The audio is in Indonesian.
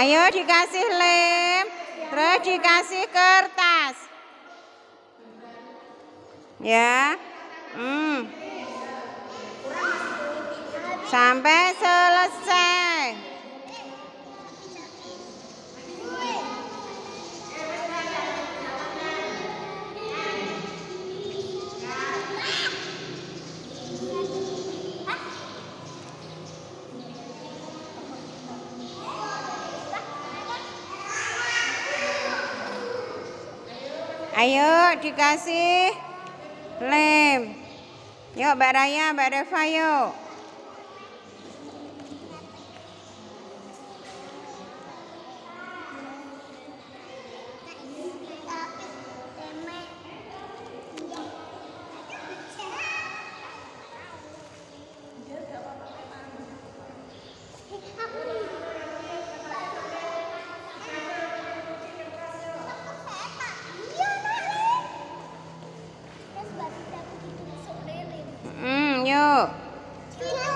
Ayo dikasih lem, terus dikasih kertas. Ya. Sampai selesai. Ayo dikasih lem. Yuk Mbak Raya, Mbak Reva yuk. Yuk.